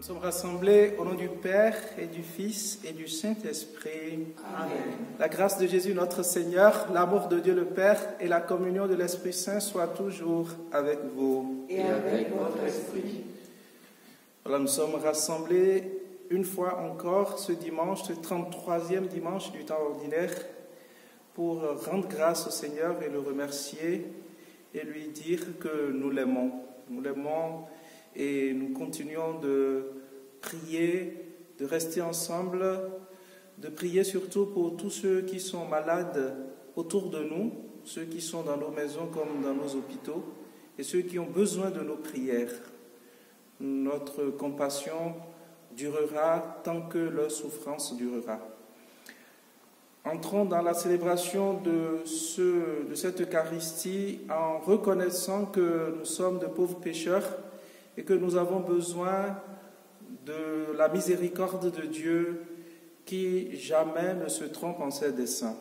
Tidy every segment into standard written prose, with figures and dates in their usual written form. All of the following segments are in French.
Nous sommes rassemblés au nom du Père et du Fils et du Saint-Esprit. Amen. La grâce de Jésus notre Seigneur, l'amour de Dieu le Père et la communion de l'Esprit Saint soient toujours avec vous. Et avec votre esprit. Voilà, nous sommes rassemblés une fois encore ce dimanche, ce 33e dimanche du temps ordinaire, pour rendre grâce au Seigneur et le remercier et lui dire que nous l'aimons. Nous l'aimons et nous continuons de prier, de rester ensemble, de prier surtout pour tous ceux qui sont malades autour de nous, ceux qui sont dans nos maisons comme dans nos hôpitaux et ceux qui ont besoin de nos prières. Notre compassion durera tant que leur souffrance durera. Entrons dans la célébration de cette Eucharistie en reconnaissant que nous sommes de pauvres pécheurs et que nous avons besoin de la miséricorde de Dieu qui jamais ne se trompe en ses desseins.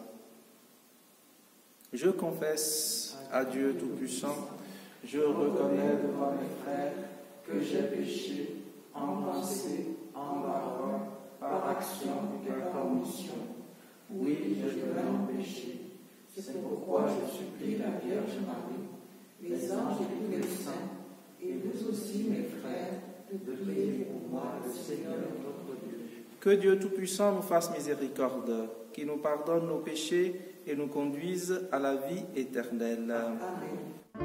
Je confesse à Dieu Tout-Puissant, je reconnais devant mes frères que j'ai péché en pensée, en parole, par action et par omission. Oui, je devrais péché. C'est pourquoi je supplie la Vierge Marie, les anges et tous les saints, et vous aussi, mes frères, de prier pour moi, le Seigneur notre Dieu. Que Dieu Tout-Puissant nous fasse miséricorde, qu'il nous pardonne nos péchés et nous conduise à la vie éternelle. Amen.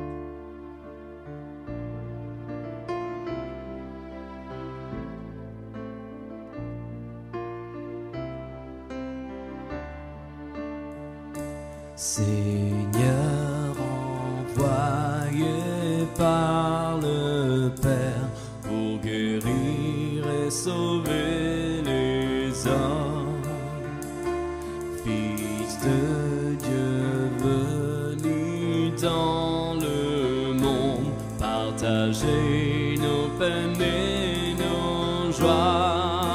Seigneur, envoyé par le Père pour guérir et sauver les hommes, Fils de Dieu venu dans le monde, partager nos peines et nos joies.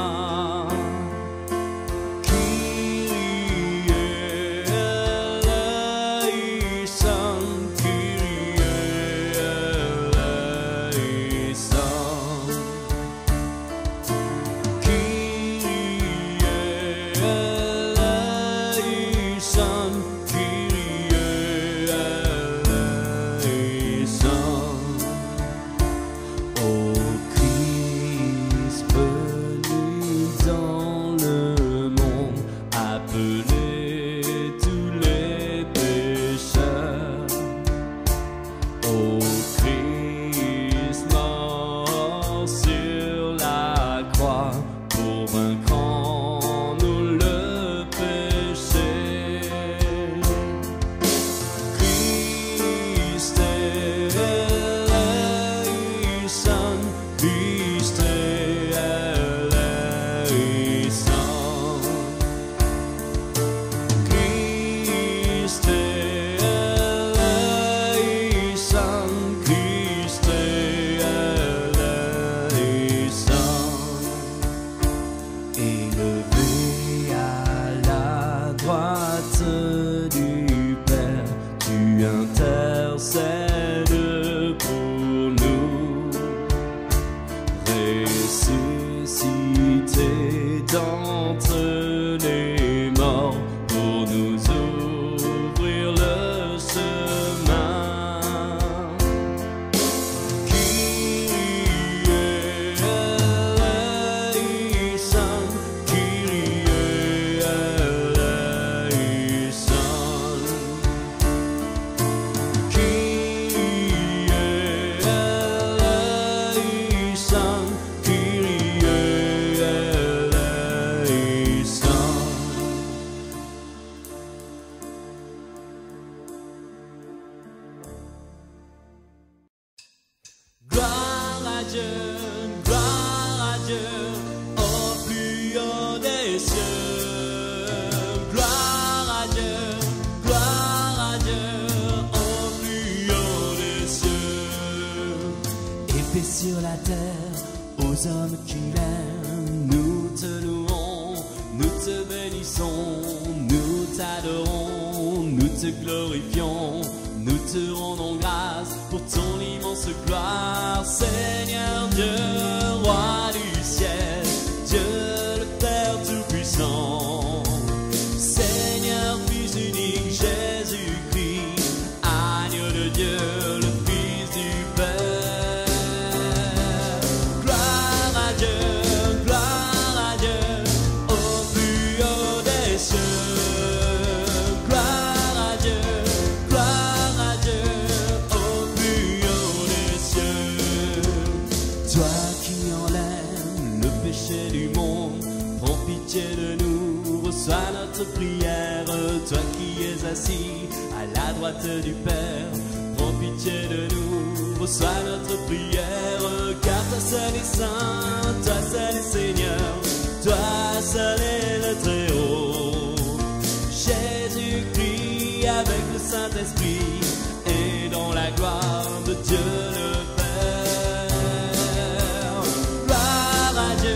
Sur la terre, aux hommes qui l'aiment, nous te louons, nous te bénissons, nous t'adorons, nous te glorifions, nous te rendons grâce pour ton immense gloire, Seigneur Dieu, roi du du ciel, Dieu le Père Tout-Puissant. Seigneur, Fils unique, Jésus-Christ, agneau de Dieu, le Fils du Père. Gloire à Dieu, au plus haut des cieux. Gloire à Dieu, au plus haut des cieux. Toi qui enlèves le péché du monde, prends pitié de nous, reçois notre prière. Toi qui es assis à la droite du Père, prends pitié de nous, reçois notre prière. Car toi seul est saint, toi seul est Seigneur, toi seul est le Très-Haut. Jésus-Christ avec le Saint-Esprit et dans la gloire de Dieu le Père. Gloire à Dieu,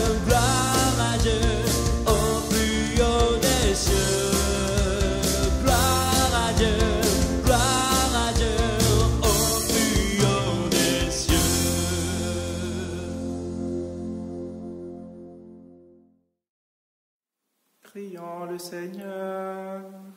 au plus haut des cieux. Gloire à Dieu, au plus haut des cieux. Prions le Seigneur.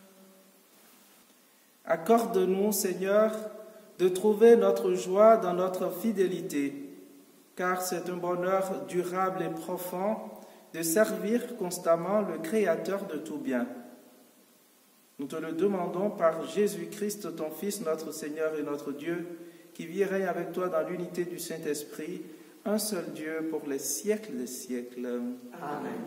Accorde-nous, Seigneur, de trouver notre joie dans notre fidélité, car c'est un bonheur durable et profond de servir constamment le Créateur de tout bien. Nous te le demandons par Jésus-Christ, ton Fils, notre Seigneur et notre Dieu, qui vit et règne avec toi dans l'unité du Saint-Esprit, un seul Dieu pour les siècles des siècles. Amen.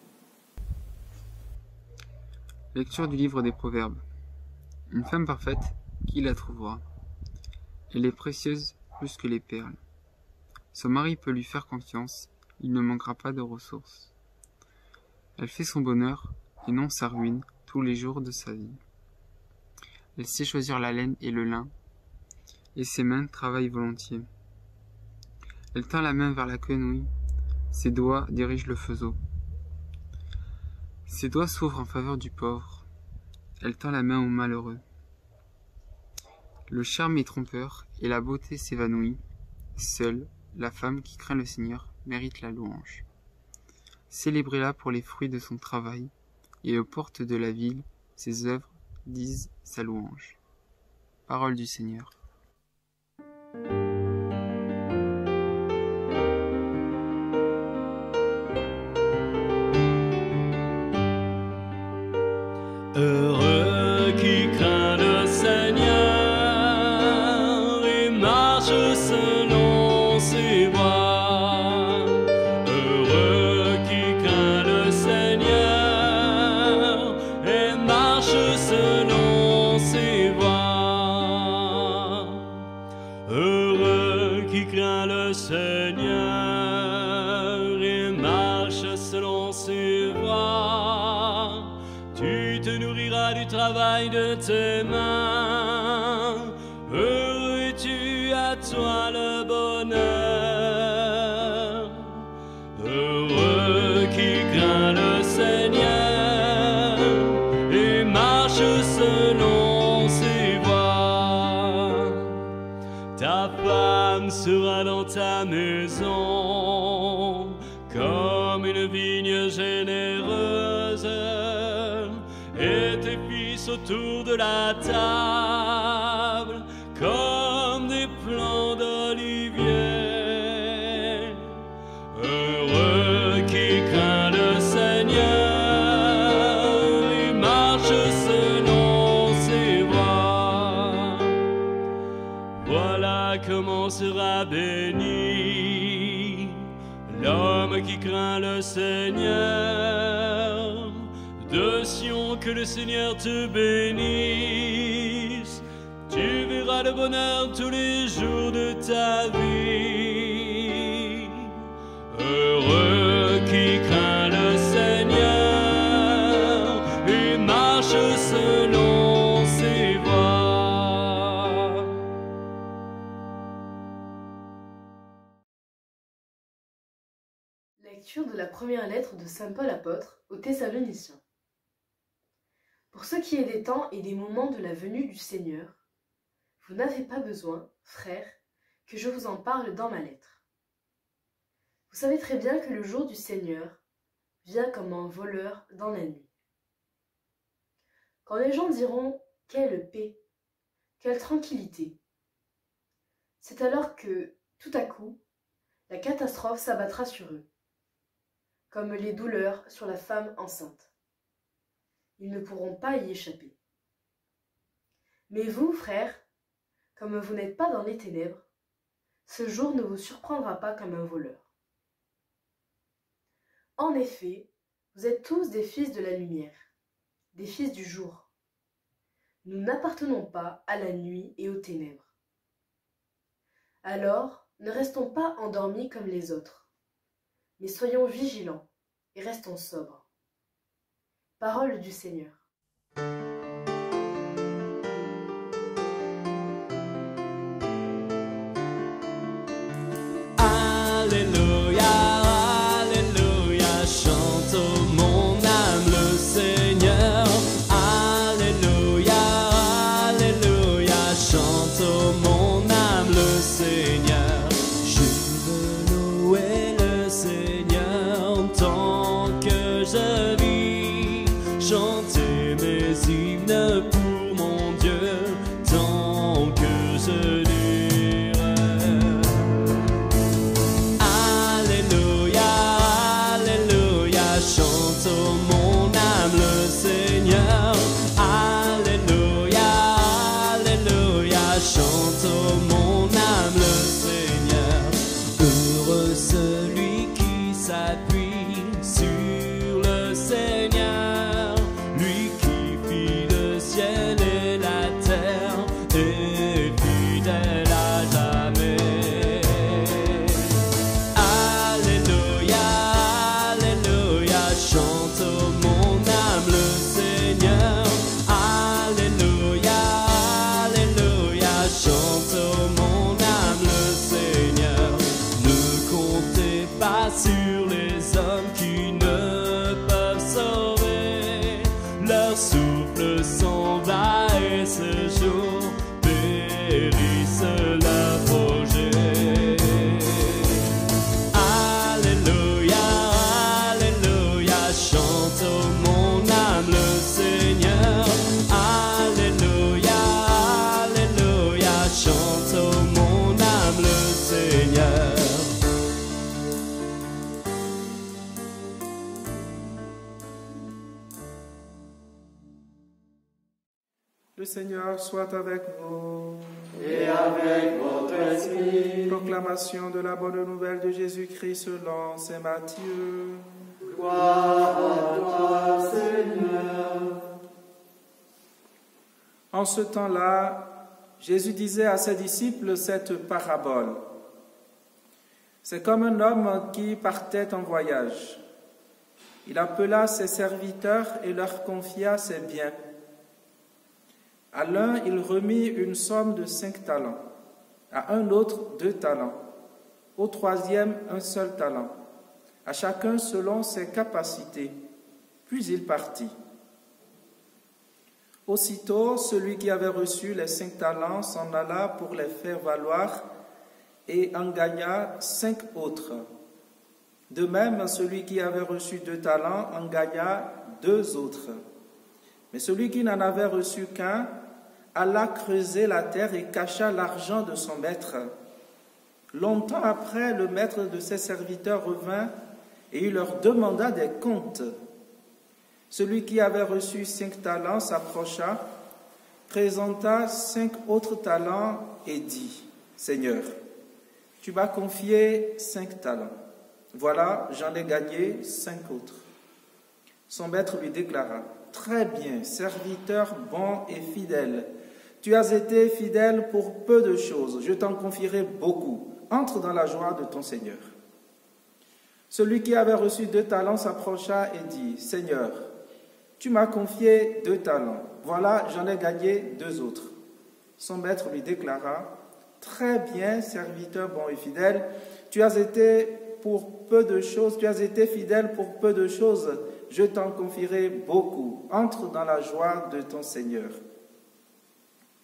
Lecture du livre des Proverbes. Une femme parfaite, qui la trouvera? Elle est précieuse plus que les perles. Son mari peut lui faire confiance, il ne manquera pas de ressources. Elle fait son bonheur, et non sa ruine, tous les jours de sa vie. Elle sait choisir la laine et le lin, et ses mains travaillent volontiers. Elle tend la main vers la quenouille, ses doigts dirigent le fuseau. Ses doigts s'ouvrent en faveur du pauvre, elle tend la main au malheureux. Le charme est trompeur, et la beauté s'évanouit. Seule, la femme qui craint le Seigneur mérite la louange. Célébrez-la pour les fruits de son travail, et aux portes de la ville, ses œuvres disent sa louange. Parole du Seigneur. Heureux qui craint le Seigneur et marche selon ses voies. Heureux qui craint le Seigneur et marche selon ses voies. Heureux qui craint le Seigneur et marche selon ses voies. Tu te nourriras du travail de tes mains. Heureux es-tu, à toi le bonheur. Heureux qui craint le Seigneur et marche selon ses voies. Ta femme sera dans ta maison comme une vigne généreuse, et tes fils autour de la table comme des plants d'olivier. Heureux qui craint le Seigneur et marche selon ses voies. Voilà comment sera béni l'homme qui craint le Seigneur. De Sion, que le Seigneur te bénisse. Tu verras le bonheur tous les jours de ta vie. Heureux qui craint le Seigneur et marche selon ses voies. Lecture de la première lettre de saint Paul apôtre aux Thessaloniciens. Pour ce qui est des temps et des moments de la venue du Seigneur, vous n'avez pas besoin, frères, que je vous en parle dans ma lettre. Vous savez très bien que le jour du Seigneur vient comme un voleur dans la nuit. Quand les gens diront « quelle paix, quelle tranquillité », c'est alors que, tout à coup, la catastrophe s'abattra sur eux, comme les douleurs sur la femme enceinte. Ils ne pourront pas y échapper. Mais vous, frères, comme vous n'êtes pas dans les ténèbres, ce jour ne vous surprendra pas comme un voleur. En effet, vous êtes tous des fils de la lumière, des fils du jour. Nous n'appartenons pas à la nuit et aux ténèbres. Alors, ne restons pas endormis comme les autres, mais soyons vigilants et restons sobres. Parole du Seigneur. Alléluia, Alléluia, chante mon âme le Seigneur. Alléluia, Alléluia, chante mon âme le Seigneur. Je veux louer le Seigneur tant que je vis, chanter mes hymnes pour mon Dieu tant que je dirai. Alléluia, Alléluia, chante mon âme le Seigneur. Alléluia, Alléluia, chante mon âme le Seigneur. Heureux celui qui s'appuie sur le Seigneur, lui qui fit le ciel et la terre, et fidèle à jamais. Alléluia, Alléluia, chante mon âme le Seigneur. Alléluia, Alléluia, chante mon âme le Seigneur. Ne comptez pas sur les hommes qui ne peuvent sauver, leur souffle s'en va et ce jour périssent leurs projets. Alléluia, Alléluia, chante mon âme le Seigneur. Alléluia, Alléluia, chante mon âme le Seigneur. Le Seigneur soit avec vous. Et avec votre esprit, Proclamation de la bonne nouvelle de Jésus-Christ selon saint Matthieu. gloire à toi, Seigneur. En ce temps-là, Jésus disait à ses disciples cette parabole. C'est comme un homme qui partait en voyage. Il appela ses serviteurs et leur confia ses biens. À l'un, il remit une somme de 5 talents, à un autre 2 talents, au troisième un seul talent, à chacun selon ses capacités. Puis il partit. Aussitôt, celui qui avait reçu les 5 talents s'en alla pour les faire valoir et en gagna 5 autres. De même, celui qui avait reçu 2 talents en gagna 2 autres. Mais celui qui n'en avait reçu qu'un alla creuser la terre et cacha l'argent de son maître. Longtemps après, le maître de ses serviteurs revint et il leur demanda des comptes. Celui qui avait reçu 5 talents s'approcha, présenta 5 autres talents et dit, « Seigneur, tu m'as confié 5 talents. Voilà, j'en ai gagné 5 autres. » Son maître lui déclara, « Très bien, serviteur bon et fidèle. Tu as été fidèle pour peu de choses, je t'en confierai beaucoup. Entre dans la joie de ton Seigneur. » Celui qui avait reçu 2 talents s'approcha et dit, « Seigneur, tu m'as confié 2 talents. Voilà, j'en ai gagné 2 autres. » Son maître lui déclara, « Très bien, serviteur bon et fidèle, tu as été fidèle pour peu de choses, je t'en confierai beaucoup. Entre dans la joie de ton Seigneur. »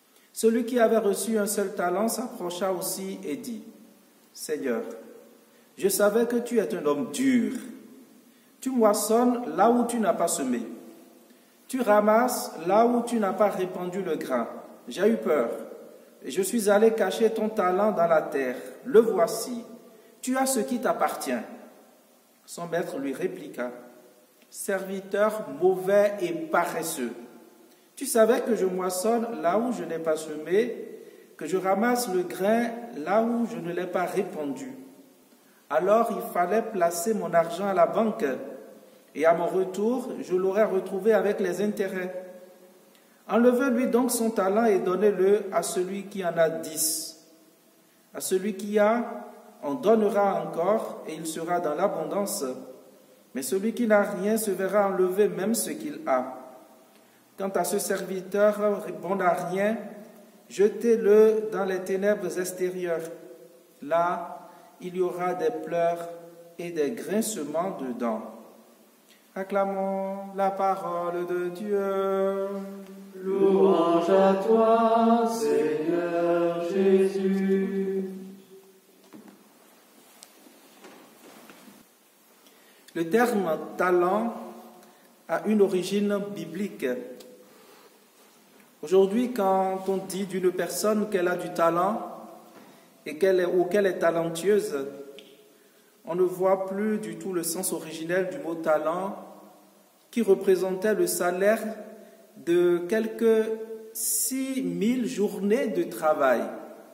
Celui qui avait reçu un seul talent s'approcha aussi et dit, « Seigneur, Je savais que tu es un homme dur. Tu moissonnes là où tu n'as pas semé. Tu ramasses là où tu n'as pas répandu le grain. J'ai eu peur. Et je suis allé cacher ton talent dans la terre. Le voici. Tu as ce qui t'appartient. Son maître lui répliqua. Serviteur mauvais et paresseux. Tu savais que je moissonne là où je n'ai pas semé, que je ramasse le grain là où je ne l'ai pas répandu. Alors il fallait placer mon argent à la banque, et à mon retour, je l'aurais retrouvé avec les intérêts. Enlevez-lui donc son talent et donnez-le à celui qui en a 10. À celui qui a, on donnera encore, et il sera dans l'abondance. Mais celui qui n'a rien se verra enlever même ce qu'il a. Quant à ce serviteur bon à rien, jetez-le dans les ténèbres extérieures. Là, il y aura des pleurs et des grincements de dents. Acclamons la parole de Dieu. Louange à toi, Seigneur Jésus. Le terme « talent » a une origine biblique. Aujourd'hui, quand on dit d'une personne qu'elle a du talent et qu'elle est talentueuse, on ne voit plus du tout le sens originel du mot « talent » qui représentait le salaire de quelques 6000 journées de travail.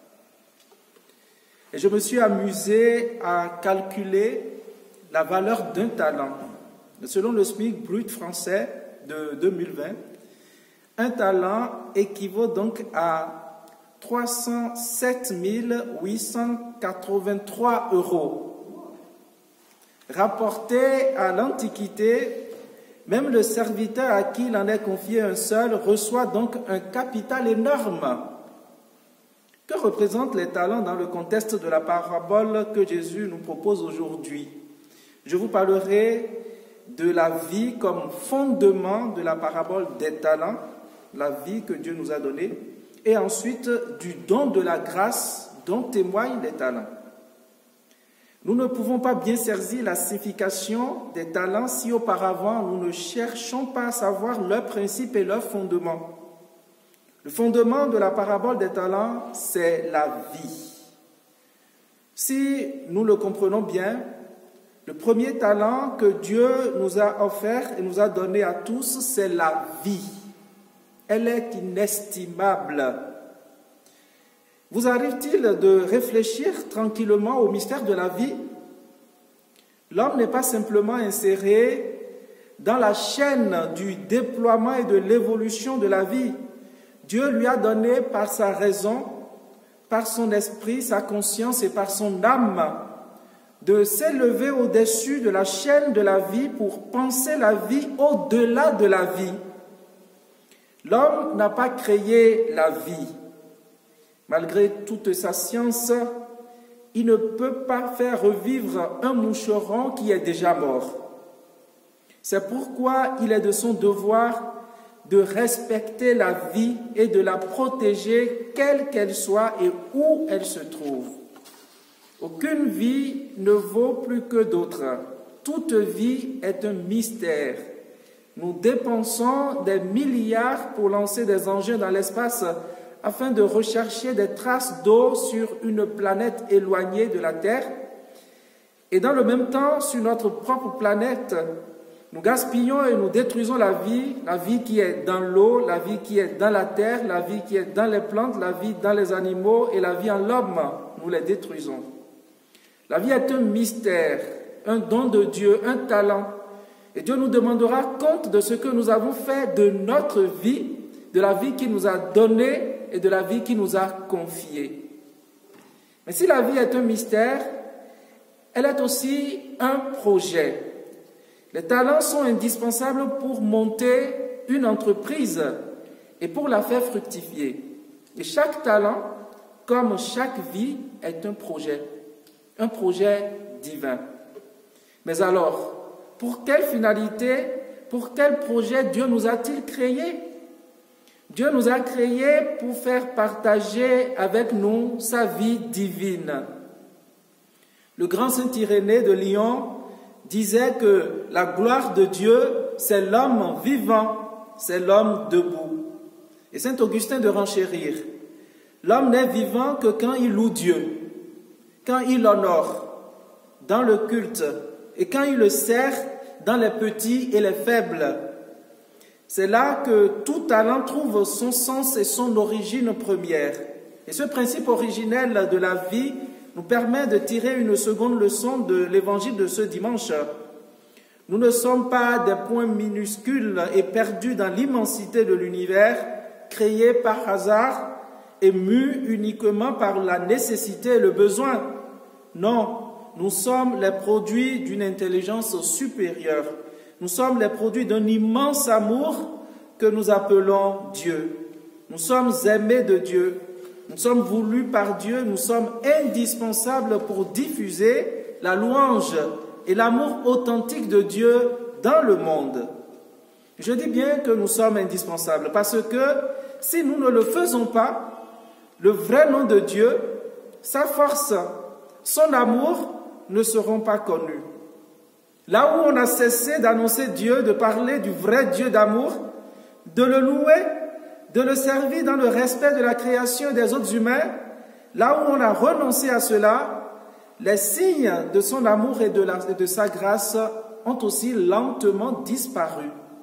Et je me suis amusé à calculer la valeur d'un talent. Selon le SMIC brut français de 2020, un talent équivaut donc à 307 883 €. Rapporté à l'Antiquité, même le serviteur à qui il en est confié un seul reçoit donc un capital énorme. Que représentent les talents dans le contexte de la parabole que Jésus nous propose aujourd'hui? Je vous parlerai de la vie comme fondement de la parabole des talents, la vie que Dieu nous a donnée, et ensuite du don de la grâce dont témoignent les talents. Nous ne pouvons pas bien saisir la signification des talents si auparavant nous ne cherchons pas à savoir leurs principes et leurs fondements. Le fondement de la parabole des talents, c'est la vie. Si nous le comprenons bien, le premier talent que Dieu nous a offert et nous a donné à tous, c'est la vie. Elle est inestimable. Vous arrive-t-il de réfléchir tranquillement au mystère de la vie? L'homme n'est pas simplement inséré dans la chaîne du déploiement et de l'évolution de la vie. Dieu lui a donné par sa raison, par son esprit, sa conscience et par son âme de s'élever au-dessus de la chaîne de la vie pour penser la vie au-delà de la vie. L'homme n'a pas créé la vie. Malgré toute sa science, il ne peut pas faire revivre un moucheron qui est déjà mort. C'est pourquoi il est de son devoir de respecter la vie et de la protéger, quelle qu'elle soit et où elle se trouve. Aucune vie ne vaut plus que d'autres. Toute vie est un mystère. Nous dépensons des milliards pour lancer des engins dans l'espace afin de rechercher des traces d'eau sur une planète éloignée de la Terre. Et dans le même temps, sur notre propre planète, nous gaspillons et nous détruisons la vie qui est dans l'eau, la vie qui est dans la terre, la vie qui est dans les plantes, la vie dans les animaux et la vie en l'homme. Nous les détruisons. La vie est un mystère, un don de Dieu, un talent. Et Dieu nous demandera compte de ce que nous avons fait de notre vie, de la vie qu'il nous a donnée et de la vie qu'il nous a confiée. Mais si la vie est un mystère, elle est aussi un projet. Les talents sont indispensables pour monter une entreprise et pour la faire fructifier. Et chaque talent, comme chaque vie, est un projet divin. Mais alors, pour quelle finalité, pour quel projet Dieu nous a-t-il créés? Dieu nous a créés pour faire partager avec nous sa vie divine. Le grand saint Irénée de Lyon disait que la gloire de Dieu, c'est l'homme vivant, c'est l'homme debout. Et saint Augustin de Renchérir, l'homme n'est vivant que quand il loue Dieu, quand il l'honore dans le culte et quand il le sert dans les petits et les faibles. C'est là que tout talent trouve son sens et son origine première. Et ce principe originel de la vie nous permet de tirer une seconde leçon de l'évangile de ce dimanche. Nous ne sommes pas des points minuscules et perdus dans l'immensité de l'univers, créés par hasard et mus uniquement par la nécessité et le besoin. Non, nous sommes les produits d'une intelligence supérieure. Nous sommes les produits d'un immense amour que nous appelons Dieu. Nous sommes aimés de Dieu. Nous sommes voulus par Dieu, nous sommes indispensables pour diffuser la louange et l'amour authentique de Dieu dans le monde. Je dis bien que nous sommes indispensables parce que si nous ne le faisons pas, le vrai nom de Dieu, sa force, son amour ne seront pas connus. Là où on a cessé d'annoncer Dieu, de parler du vrai Dieu d'amour, de le louer, de le servir dans le respect de la création des autres humains, là où on a renoncé à cela, les signes de son amour et de sa grâce ont aussi lentement disparu.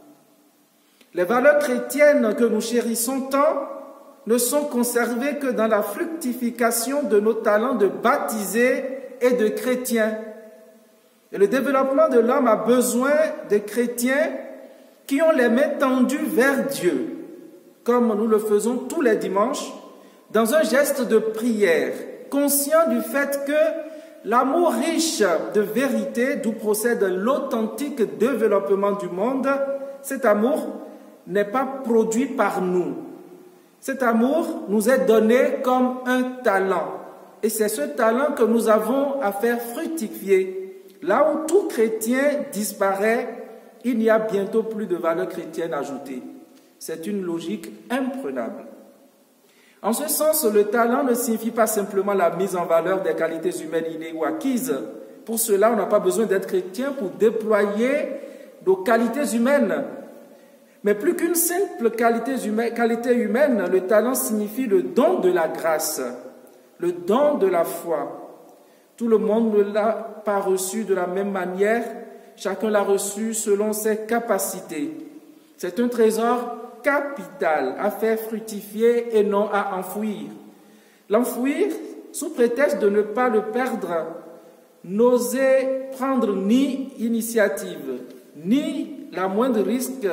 Les valeurs chrétiennes que nous chérissons tant ne sont conservées que dans la fructification de nos talents de baptisés et de chrétiens. Et le développement de l'homme a besoin de chrétiens qui ont les mains tendues vers Dieu, comme nous le faisons tous les dimanches, dans un geste de prière, conscient du fait que l'amour riche de vérité, d'où procède l'authentique développement du monde, cet amour n'est pas produit par nous. Cet amour nous est donné comme un talent. Et c'est ce talent que nous avons à faire fructifier. Là où tout chrétien disparaît, il n'y a bientôt plus de valeur chrétienne ajoutée. C'est une logique imprenable. En ce sens, le talent ne signifie pas simplement la mise en valeur des qualités humaines innées ou acquises. Pour cela, on n'a pas besoin d'être chrétien pour déployer nos qualités humaines. Mais plus qu'une simple qualité humaine, le talent signifie le don de la grâce, le don de la foi. Tout le monde ne l'a pas reçu de la même manière, chacun l'a reçu selon ses capacités. C'est un trésor capital à faire fructifier et non à enfouir. L'enfouir, sous prétexte de ne pas le perdre, n'oser prendre ni initiative, ni la moindre risque,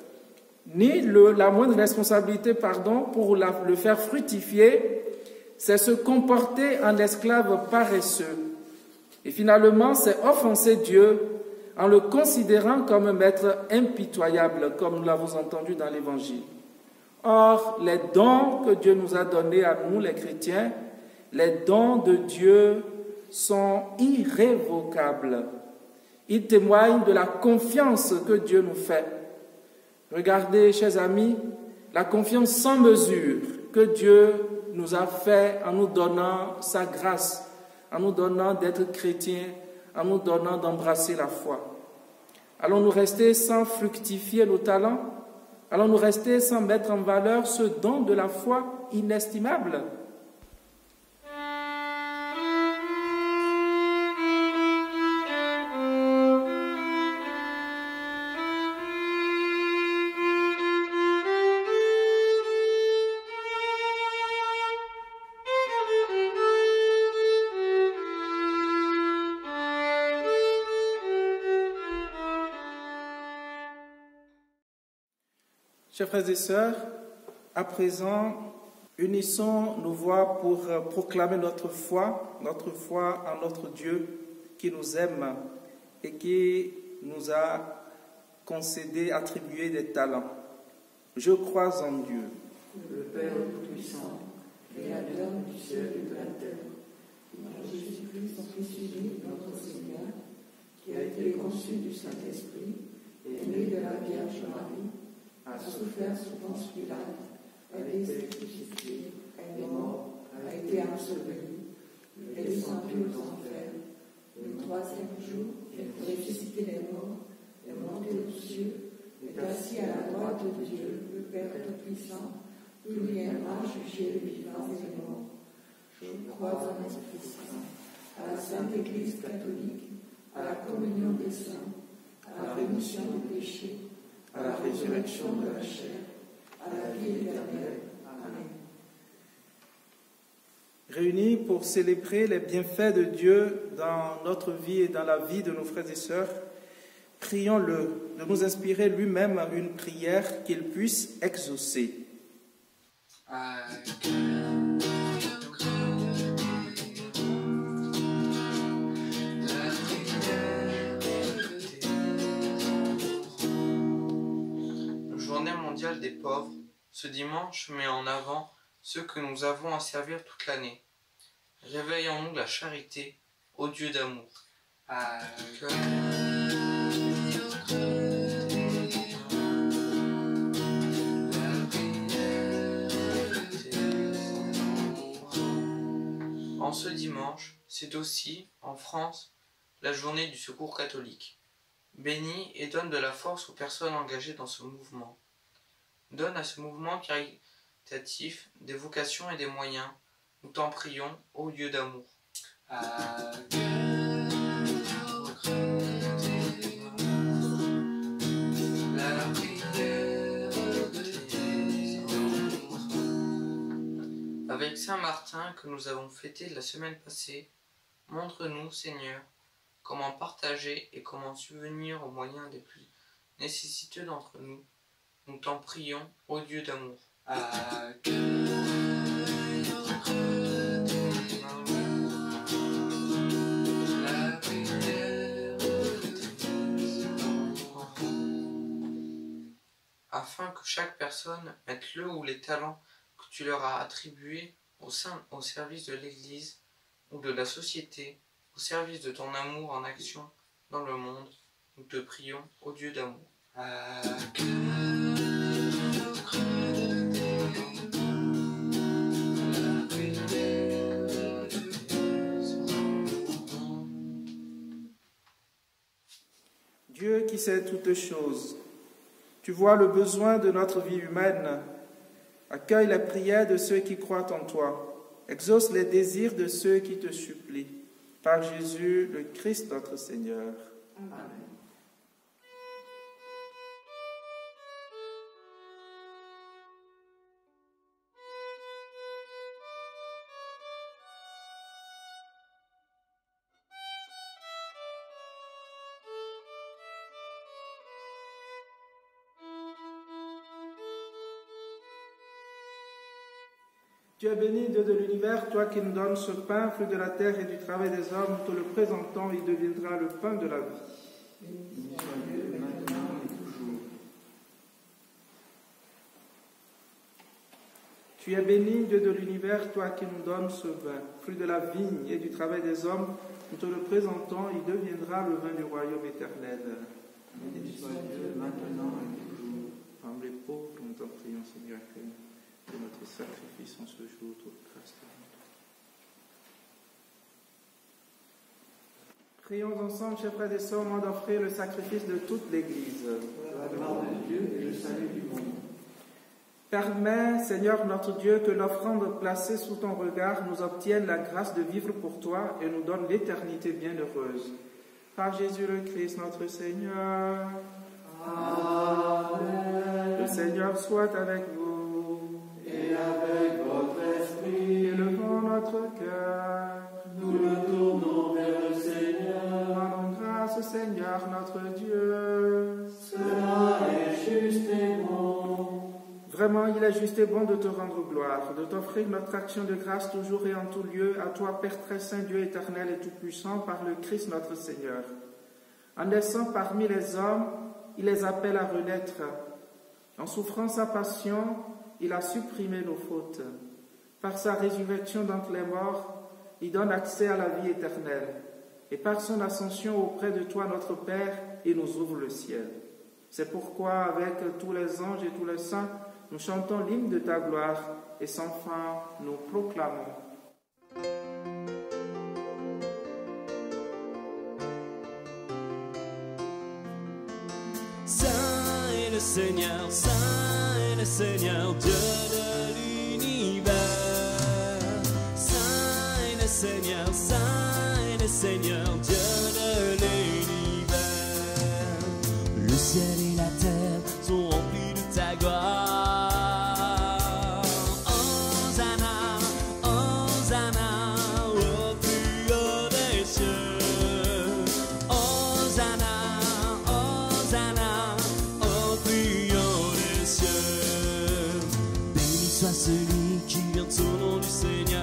ni la moindre responsabilité, pour le faire fructifier, c'est se comporter en esclave paresseux. Et finalement, c'est offenser Dieu en le considérant comme un maître impitoyable, comme nous l'avons entendu dans l'Évangile. Or, les dons que Dieu nous a donnés à nous, les chrétiens, les dons de Dieu sont irrévocables. Ils témoignent de la confiance que Dieu nous fait. Regardez, chers amis, la confiance sans mesure que Dieu nous a fait en nous donnant sa grâce, en nous donnant d'être chrétiens, en nous donnant d'embrasser la foi. Allons-nous rester sans fructifier nos talents? Allons-nous rester sans mettre en valeur ce don de la foi inestimable? Chers frères et sœurs, à présent, unissons nos voix pour proclamer notre foi en notre Dieu qui nous aime et qui nous a concédé, attribué des talents. Je crois en Dieu, le Père Tout-Puissant, Créateur du ciel et de la terre, en Jésus-Christ, son Fils unique, notre Seigneur, qui a été conçu du Saint-Esprit et né de la Vierge Marie, a souffert sous Ponce Pilate, a été crucifié, est mort, a été enseveli, est descendu aux enfers, troisième jour, et pour ressusciter les morts, est monté aux cieux, est assis à la droite de Dieu, le Père Tout-Puissant, où il viendra juger les vivants et les morts. Je crois en l'Esprit Saint, à la Sainte Église catholique, à la communion des saints, à la rémission des péchés, à la résurrection de la chair, à la vie éternelle. Amen. Réunis pour célébrer les bienfaits de Dieu dans notre vie et dans la vie de nos frères et sœurs, prions-le de nous inspirer lui-même une prière qu'il puisse exaucer. Journée mondiale des pauvres, ce dimanche met en avant ceux que nous avons à servir toute l'année. Réveillons-nous la charité, ô Dieu d'amour. En ce dimanche, c'est aussi, en France, la journée du secours catholique. Bénis et donne de la force aux personnes engagées dans ce mouvement. Donne à ce mouvement caritatif des vocations et des moyens. Nous t'en prions, ô Dieu d'amour. Avec Saint Martin que nous avons fêté la semaine passée, montre-nous, Seigneur, comment partager et comment subvenir aux moyens des plus nécessiteux d'entre nous. Nous t'en prions, ô Dieu d'amour. Afin que chaque personne mette le ou les talents que tu leur as attribués au service de l'Église ou de la société, au service de ton amour en action dans le monde, nous te prions, ô Dieu d'amour. Dieu qui sait toutes choses, tu vois le besoin de notre vie humaine. Accueille la prière de ceux qui croient en toi. Exauce les désirs de ceux qui te supplient. Par Jésus, le Christ notre Seigneur. Amen. Tu es béni, Dieu de l'univers, toi qui nous donnes ce pain, fruit de la terre et du travail des hommes, nous te le présentons, il deviendra le pain de la vie. Béni soit Dieu, maintenant et toujours. Tu es béni, Dieu de l'univers, toi qui nous donnes ce vin, fruit de la vigne et du travail des hommes, nous te le présentons, il deviendra le vin du royaume éternel. Béni soit Dieu, maintenant et toujours. Parmi les pauvres, nous t'en prions, Seigneur, que de notre sacrifice en ce jour, toute grâce de Dieu. Prions ensemble, chers frères et sœurs, au moment d'offrir le sacrifice de toute l'Église. Pour la gloire de Dieu et le salut du monde. Permets, Seigneur notre Dieu, que l'offrande placée sous ton regard nous obtienne la grâce de vivre pour toi et nous donne l'éternité bienheureuse. Par Jésus le Christ, notre Seigneur. Amen. Le Seigneur soit avec vous. Et avec votre esprit, Élevons notre cœur. nous le tournons vers le Seigneur. Rendons grâce au Seigneur notre Dieu. Cela est juste et bon. Vraiment, il est juste et bon de te rendre gloire, de t'offrir notre action de grâce toujours et en tout lieu, à toi, Père très saint, Dieu éternel et tout-puissant, par le Christ notre Seigneur. En naissant parmi les hommes, il les appelle à renaître. En souffrant sa passion, il a supprimé nos fautes. Par sa résurrection d'entre les morts, il donne accès à la vie éternelle. Et par son ascension auprès de toi, notre Père, il nous ouvre le ciel. C'est pourquoi, avec tous les anges et tous les saints, nous chantons l'hymne de ta gloire et sans fin nous proclamons. Seigneur, saint est le Seigneur, Dieu de l'univers. Saint est le Seigneur, saint est le Seigneur, Dieu de l'univers. Le ciel et la terre sont remplis de ta gloire. Hosanna, Hosanna, au plus haut des cieux. Hosanna, Hosanna, au plus haut des cieux. Béni soit celui qui vient au nom du Seigneur.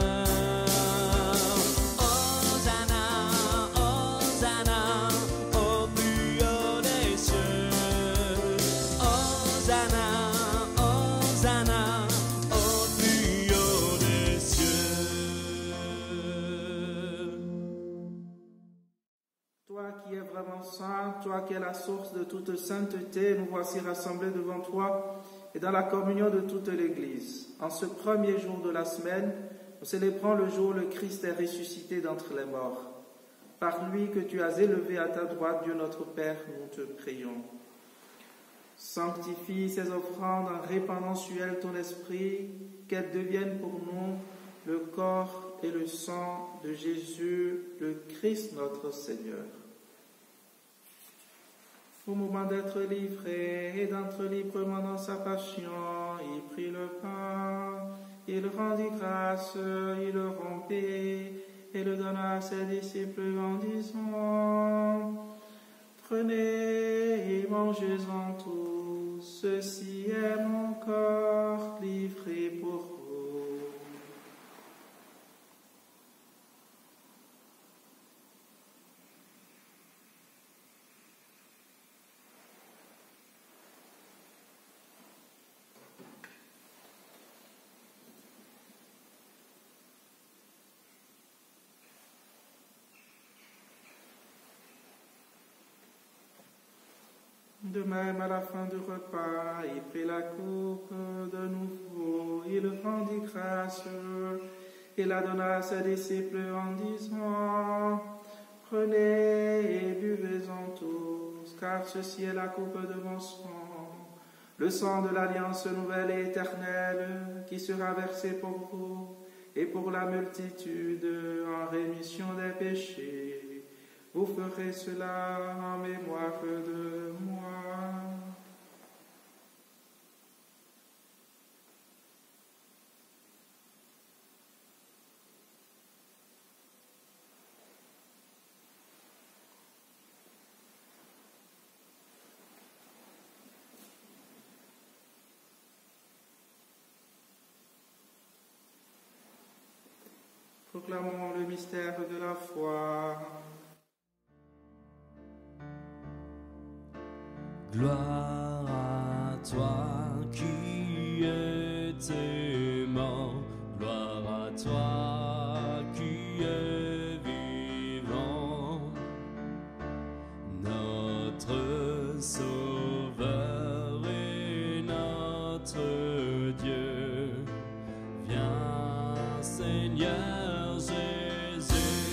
Saint, toi qui es la source de toute sainteté, nous voici rassemblés devant toi et dans la communion de toute l'Église. En ce premier jour de la semaine, nous célébrons le jour où le Christ est ressuscité d'entre les morts. Par lui que tu as élevé à ta droite, Dieu notre Père, nous te prions. Sanctifie ces offrandes en répandant sur elles ton esprit, qu'elles deviennent pour nous le corps et le sang de Jésus, le Christ notre Seigneur. Au moment d'être livré et d'entrer librement dans sa passion, il prit le pain, il rendit grâce, il le rompit et le donna à ses disciples en disant: Prenez et mangez-en tous, ceci est mon corps livré pour vous. De même, à la fin du repas, il prit la coupe de nouveau, il rendit grâce, et la donna à ses disciples en disant: Prenez et buvez-en tous, car ceci est la coupe de mon sang, le sang de l'alliance nouvelle et éternelle, qui sera versé pour vous et pour la multitude en rémission des péchés. Vous ferez cela en mémoire de moi. Proclamons le mystère de la foi. Gloire à toi qui étais mort, gloire à toi qui es vivant, notre Sauveur et notre Dieu. Viens, Seigneur Jésus.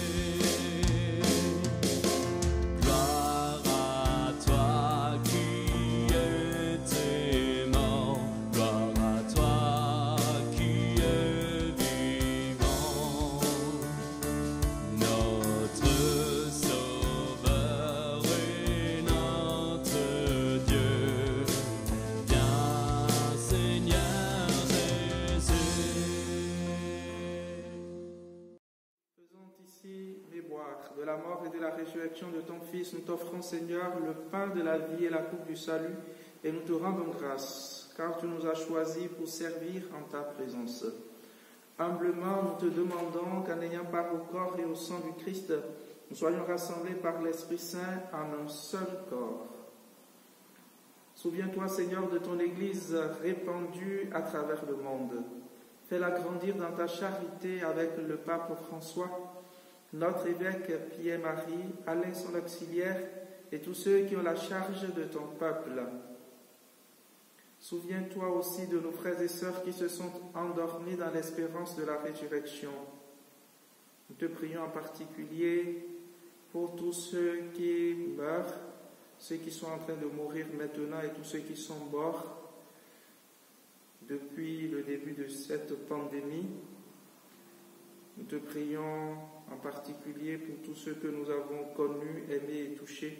Gloire à toi qui étais mort, gloire à toi qui es vivant, notre Sauveur et notre Dieu. Viens, Seigneur Jésus. Faisons ici mémoire de la mort et de la résurrection de ton Fils. Nous t'offrons, Seigneur, le pain de la vie et la coupe du salut, et nous te rendons grâce, car tu nous as choisis pour servir en ta présence. Humblement, nous te demandons qu'en ayant part au corps et au sang du Christ, nous soyons rassemblés par l'Esprit Saint en un seul corps. Souviens-toi, Seigneur, de ton Église répandue à travers le monde. Fais-la grandir dans ta charité avec le pape François, notre évêque Pierre-Marie, Alain son auxiliaire, et tous ceux qui ont la charge de ton peuple. Souviens-toi aussi de nos frères et sœurs qui se sont endormis dans l'espérance de la résurrection. Nous te prions en particulier pour tous ceux qui meurent ceux qui sont en train de mourir maintenant et tous ceux qui sont morts depuis le début de cette pandémie. Nous te prions en particulier pour tous ceux que nous avons connus, aimés et touchés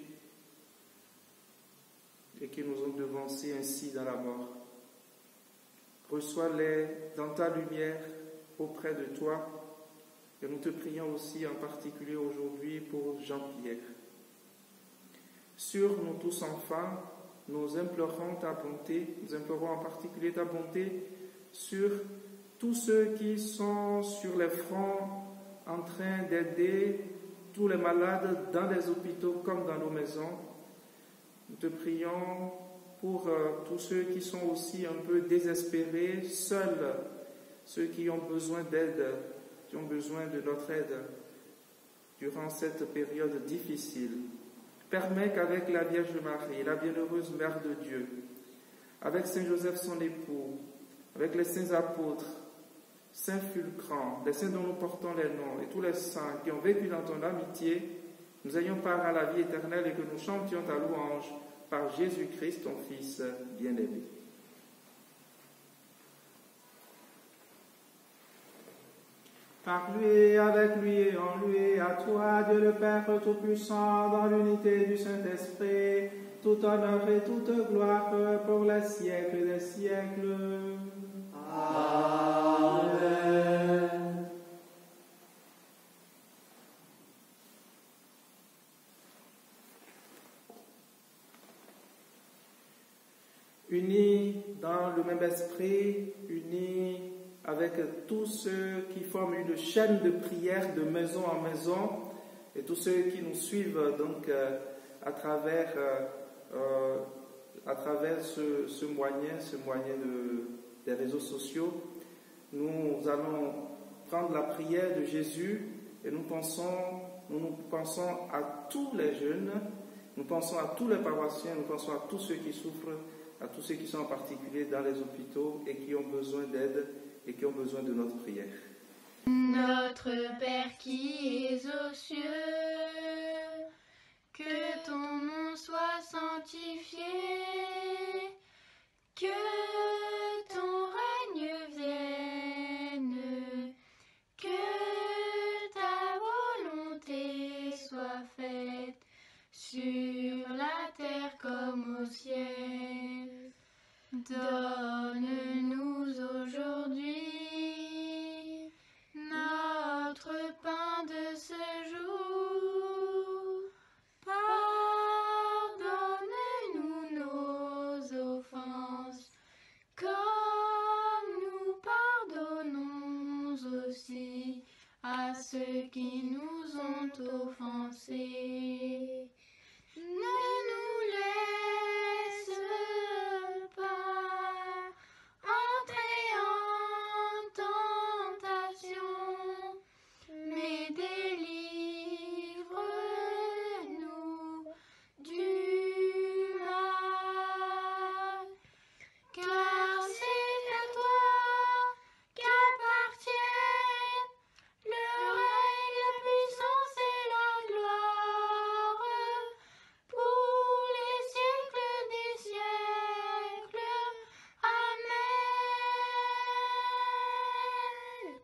et qui nous ont devancés ainsi dans la mort. Reçois-les dans ta lumière auprès de toi et nous te prions aussi en particulier aujourd'hui pour Jean-Pierre. Sur nous tous enfin, nous implorons ta bonté, nous implorons en particulier ta bonté sur tous ceux qui sont sur les fronts en train d'aider tous les malades dans les hôpitaux comme dans nos maisons. Nous te prions pour tous ceux qui sont aussi un peu désespérés, seuls, ceux qui ont besoin d'aide, qui ont besoin de notre aide durant cette période difficile. Permets qu'avec la Vierge Marie, la bienheureuse Mère de Dieu, avec Saint Joseph son époux, avec les saints apôtres, Saint Fulcran, les saints dont nous portons les noms, et tous les saints qui ont vécu dans ton amitié, nous ayons part à la vie éternelle et que nous chantions ta louange par Jésus-Christ, ton Fils bien-aimé. Par lui, avec lui et en lui, à toi, Dieu le Père Tout-Puissant, dans l'unité du Saint-Esprit, tout honneur et toute gloire pour les siècles des siècles. Amen. Unis dans le même esprit, unis avec tous ceux qui forment une chaîne de prière de maison en maison et tous ceux qui nous suivent donc à travers ce moyen des réseaux sociaux. Nous allons prendre la prière de Jésus et nous pensons à tous les jeunes, nous pensons à tous les paroissiens, nous pensons à tous ceux qui souffrent, à tous ceux qui sont en particulier dans les hôpitaux et qui ont besoin d'aide et qui ont besoin de notre prière. Notre Père qui es aux cieux, que ton nom soit sanctifié, que ton règne vienne, que ta volonté soit faite sur la terre comme au ciel. Donne-nous aujourd'hui notre pain de ce jour. Pardonne-nous nos offenses, comme nous pardonnons aussi à ceux qui nous ont offensés. Ne nous laisse pas entrer en tentation, mais délivre-nous du mal. Car c'est à toi qu'appartiennent le règne, la puissance et la gloire pour les siècles des siècles. Amen.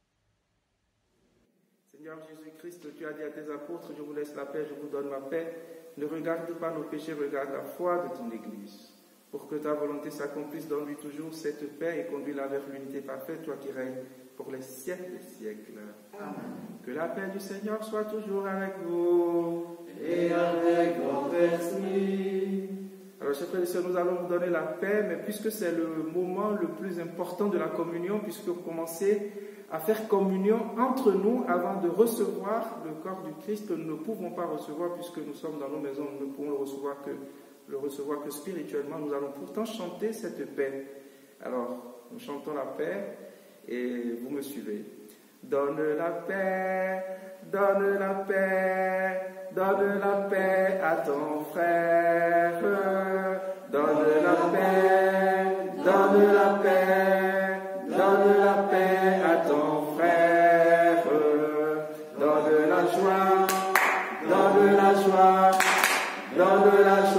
Seigneur Jésus-Christ, tu as dit à tes apôtres, je vous laisse la paix, je vous donne ma paix. Ne regarde pas nos péchés, regarde la foi de ton Église. Pour que ta volonté s'accomplisse, donne-lui toujours cette paix et conduis-la vers l'unité parfaite, toi qui règnes pour les siècles des siècles. Amen. Que la paix du Seigneur soit toujours avec vous. Et avec votre esprit. Alors, chers frères et sœurs, nous allons vous donner la paix, mais puisque c'est le moment le plus important de la communion, puisque vous commencez à faire communion entre nous avant de recevoir le corps du Christ que nous ne pouvons pas recevoir puisque nous sommes dans nos maisons, nous ne pouvons le recevoir que spirituellement. Nous allons pourtant chanter cette paix. Alors, nous chantons la paix et vous me suivez. Donne la paix, donne la paix, donne la paix à ton frère. Donne la paix, donne la paix, donne la paix à ton frère. Donne la joie, donne la joie, donne la joie.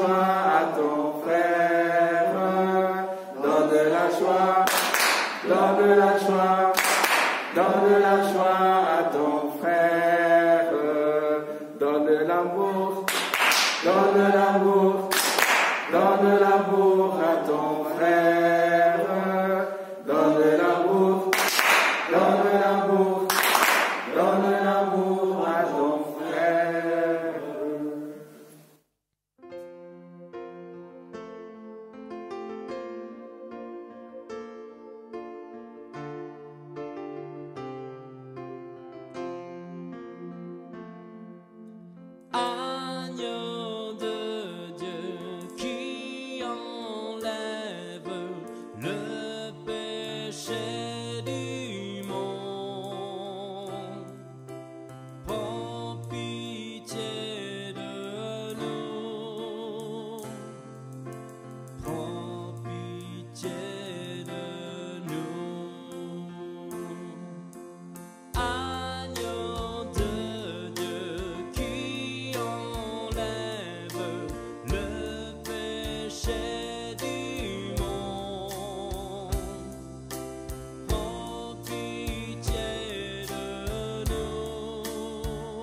Donne la joie à ton frère, donne l'amour, donne l'amour, donne l'amour à ton frère, donne l'amour, donne l'amour, donne l'amour à ton frère. Agneau de Dieu qui enlève le péché du monde, prends pitié de nous, prends pitié de nous. Agneau de Dieu qui enlève le péché du monde, prends pitié de nous,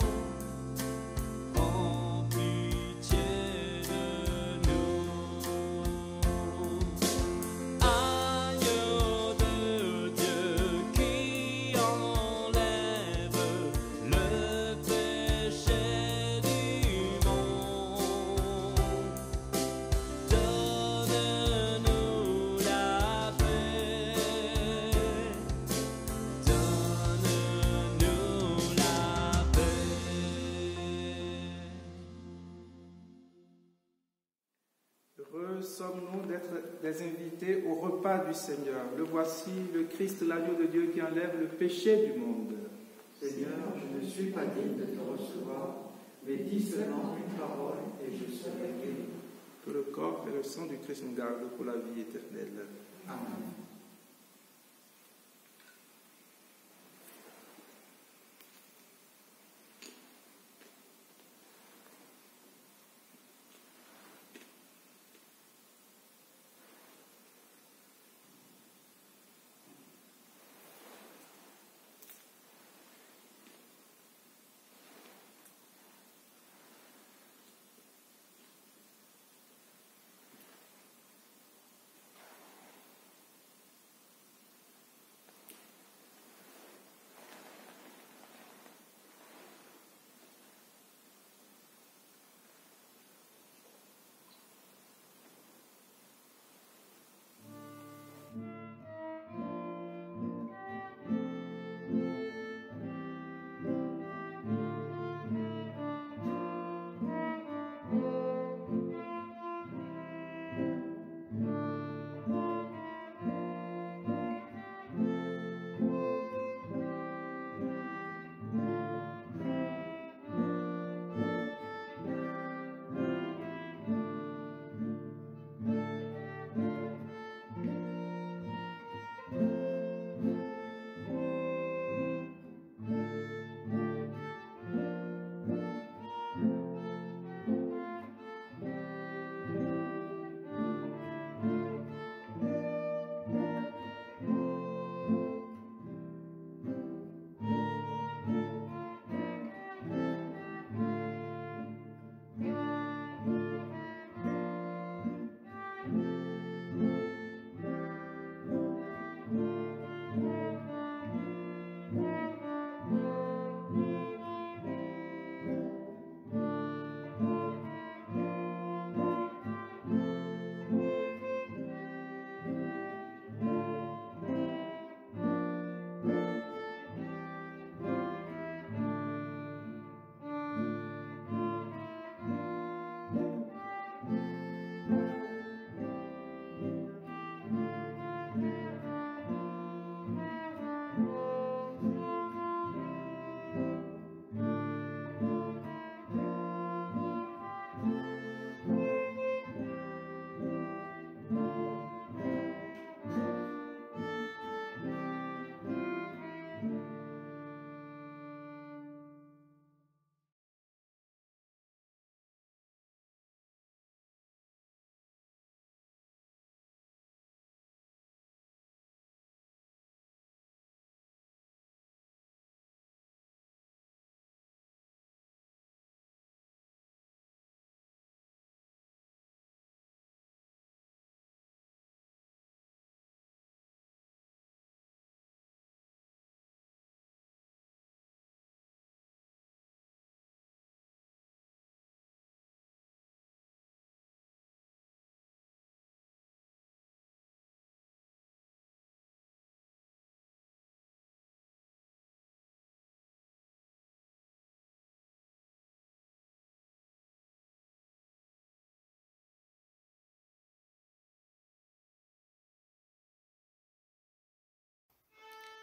prends pitié de nous. Agneau de Dieu qui enlève le péché du monde, donne-nous la paix, donne-nous la paix. Heureux sommes-nous d'être des invités au repas du Seigneur. Le voici, le Christ, l'agneau de Dieu qui enlève le péché du monde. Seigneur, je ne suis pas digne de te recevoir, mais dis seulement une parole et je serai guéri. Que le corps et le sang du Christ nous gardent pour la vie éternelle. Amen.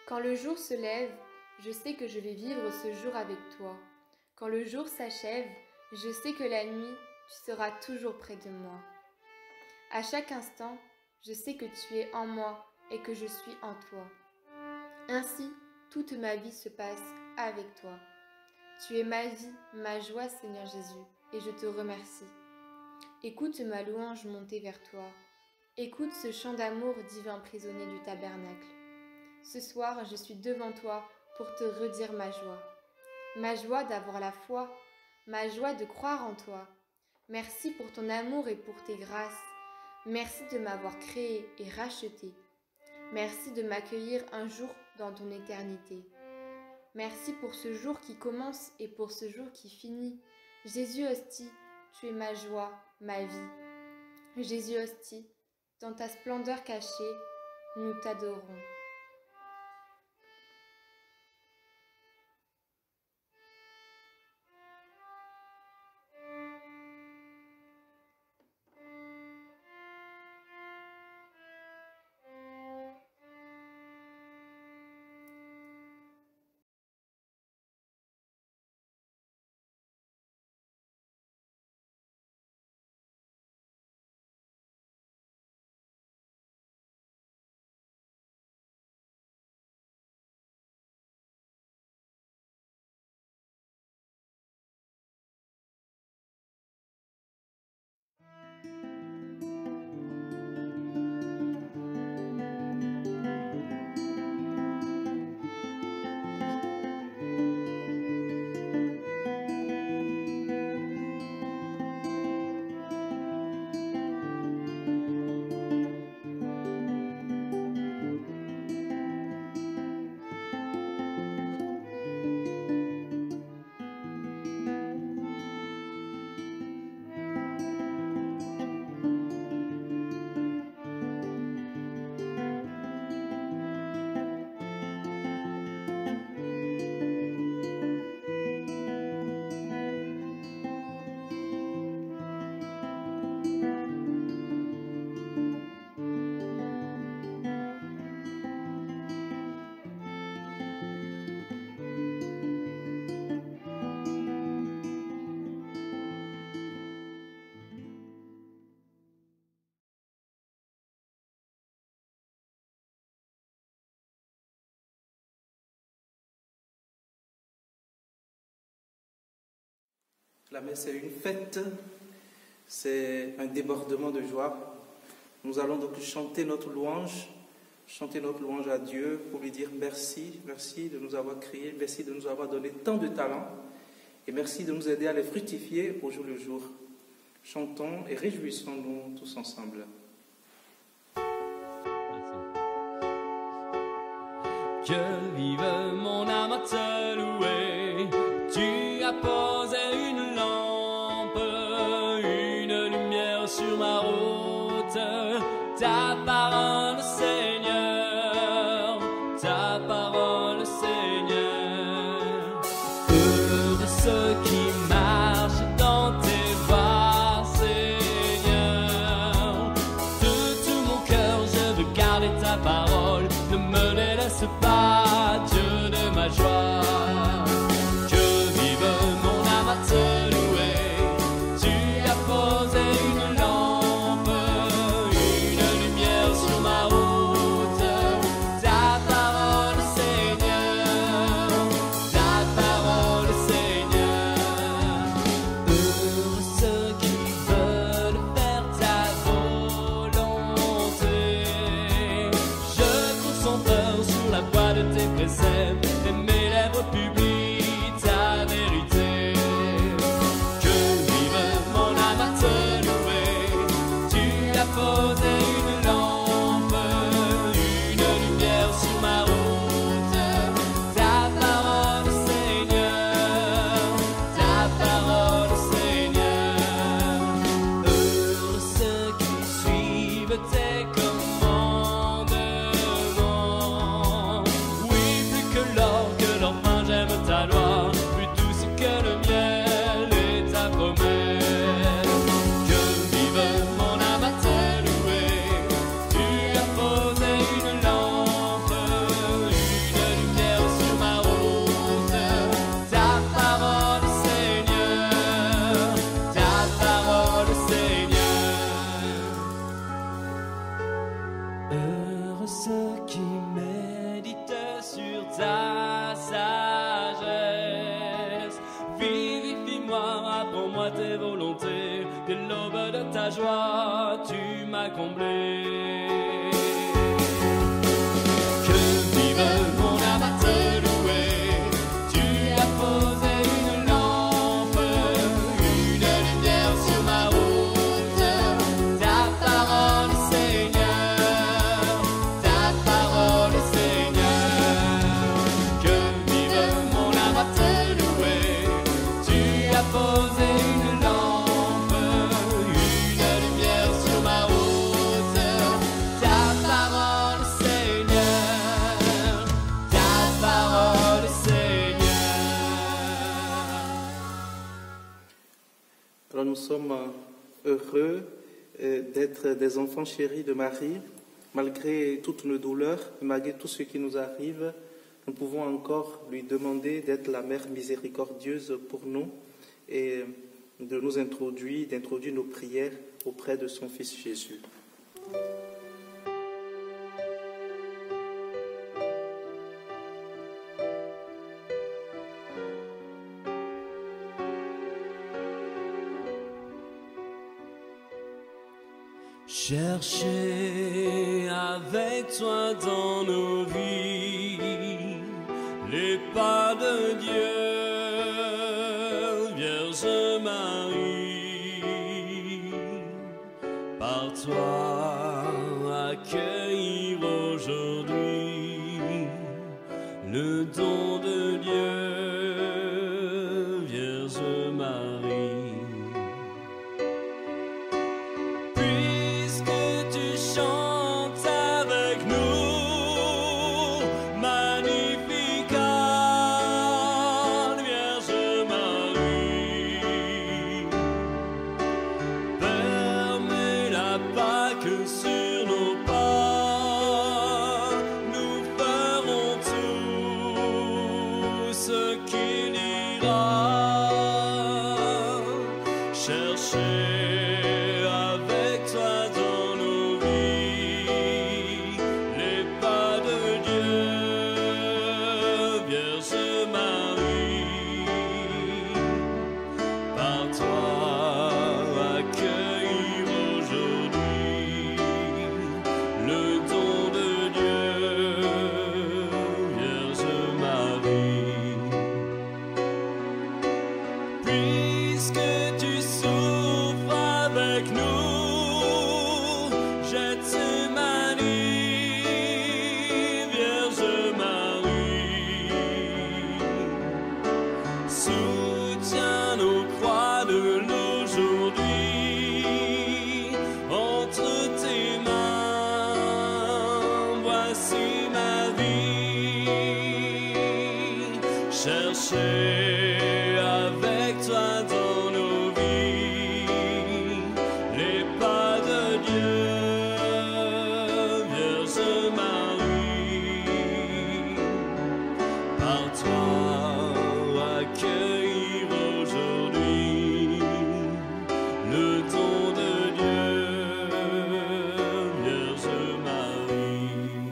Quand le jour se lève, je sais que je vais vivre ce jour avec toi. Quand le jour s'achève, je sais que la nuit, tu seras toujours près de moi. À chaque instant, je sais que tu es en moi et que je suis en toi. Ainsi, toute ma vie se passe avec toi. Tu es ma vie, ma joie, Seigneur Jésus, et je te remercie. Écoute ma louange monter vers toi. Écoute ce chant d'amour divin prisonnier du tabernacle. Ce soir, je suis devant toi pour te redire ma joie d'avoir la foi, ma joie de croire en toi. Merci pour ton amour et pour tes grâces. Merci de m'avoir créé et racheté. Merci de m'accueillir un jour dans ton éternité. Merci pour ce jour qui commence et pour ce jour qui finit. Jésus hostie, tu es ma joie, ma vie. Jésus hostie, dans ta splendeur cachée, nous t'adorons. La messe est une fête, c'est un débordement de joie. Nous allons donc chanter notre louange à Dieu pour lui dire merci, merci de nous avoir créés, merci de nous avoir donné tant de talents et merci de nous aider à les fructifier au jour le jour. Chantons et réjouissons-nous tous ensemble. Que vive mon âme à te louer, tu as posé une lampe, une lumière sur ma route, ta parole Seigneur, ta parole Seigneur. Heureux ceux qui marchent dans tes voies Seigneur, de tout mon cœur je veux garder ta parole, ne me laisse pas Dieu de ma joie. Que vive mon chanter, dès l'aube de ta joie, tu m'as comblé. Que vive mon âme à te louer, tu as posé une lampe, une lumière sur ma route, ta parole Seigneur, ta parole Seigneur. Que vive mon âme à te louer, tu as posé une lampe, une lumière sur ma route, ta parole Seigneur, ta parole Seigneur. Alors nous sommes heureux d'être des enfants chéris de Marie. Malgré toutes nos douleurs, malgré tout ce qui nous arrive, nous pouvons encore lui demander d'être la mère miséricordieuse pour nous et de nous d'introduire nos prières auprès de son Fils Jésus. Chercher avec toi dans nos vies les pas de Dieu, Vierge Marie, par toi accueillir aujourd'hui le don de Dieu, Vierge Marie. Chante avec nous, Magnificat, Vierge Marie. Permets la Pâque sur nos pas, nous ferons tout ce qu'il ira. Chercher avec toi dans nos vies les pas de Dieu, Vierge Marie. Par toi accueillir aujourd'hui le don de Dieu, Vierge Marie. Puisque tu souffres avec nous, jette Manie, Vierge Marie. Soutiens nos croix de l'aujourd'hui, entre tes mains, voici ma vie. Chercher avec toi dans nos vies les pas de Dieu, Vierge Marie. Par toi accueillir aujourd'hui le don de Dieu, Vierge Marie.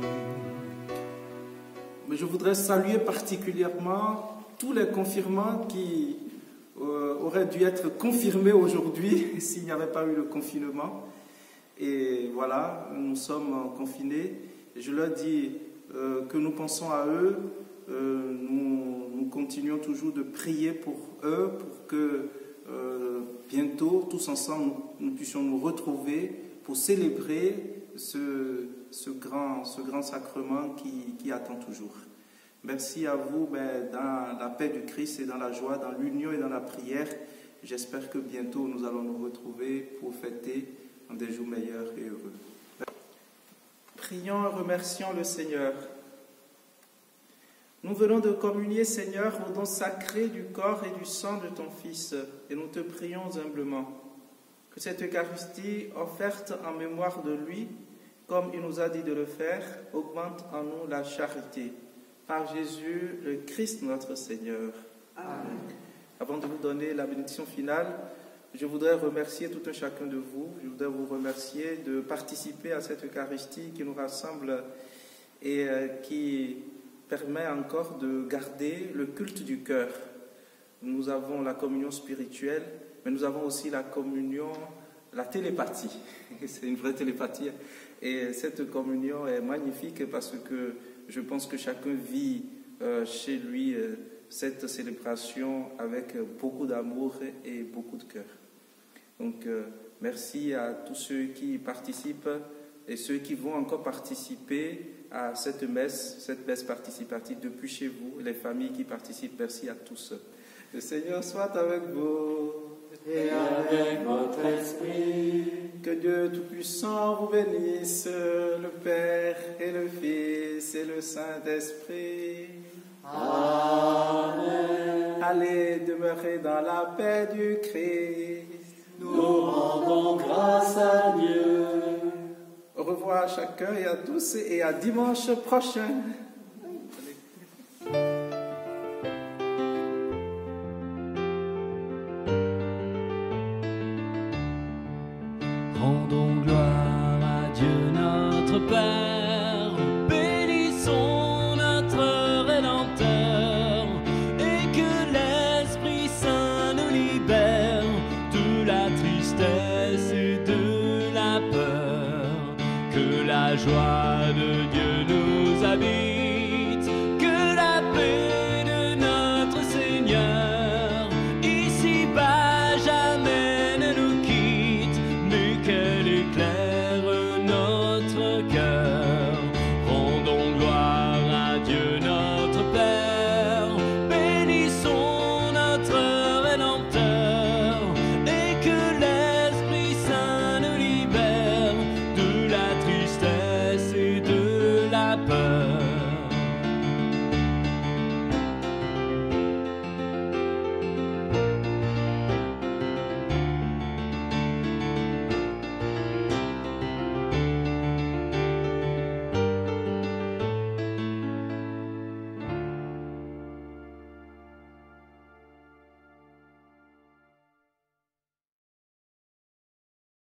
Mais je voudrais saluer particulièrement tous les confirmants qui auraient dû être confirmés aujourd'hui s'il n'y avait pas eu le confinement. Et voilà, nous sommes confinés. Je leur dis que nous pensons à eux. Nous continuons toujours de prier pour eux, pour que bientôt, tous ensemble, nous puissions nous retrouver pour célébrer ce grand sacrement qui attend toujours. Merci à vous dans la paix du Christ et dans la joie, dans l'union et dans la prière. J'espère que bientôt nous allons nous retrouver pour fêter des jours meilleurs et heureux. Prions et remercions le Seigneur. Nous venons de communier, Seigneur, au don sacré du corps et du sang de ton Fils, et nous te prions humblement que cette Eucharistie offerte en mémoire de lui, comme il nous a dit de le faire, augmente en nous la charité. Par Jésus, le Christ notre Seigneur. Amen. Avant de vous donner la bénédiction finale, je voudrais remercier tout un chacun de vous. Je voudrais vous remercier de participer à cette Eucharistie qui nous rassemble et qui permet encore de garder le culte du cœur. nous avons la communion spirituelle, mais nous avons aussi la communion, la télépathie. C'est une vraie télépathie. Et cette communion est magnifique parce que je pense que chacun vit chez lui cette célébration avec beaucoup d'amour et beaucoup de cœur. Donc, merci à tous ceux qui participent et ceux qui vont encore participer à cette messe participative depuis chez vous, les familles qui participent. Merci à tous. Le Seigneur soit avec vous. Et avec votre esprit. Que Dieu Tout-Puissant vous bénisse, le Père et le Fils et le Saint-Esprit. Amen. Allez demeurer dans la paix du Christ. Nous rendons grâce à Dieu. Au revoir à chacun et à tous et à dimanche prochain.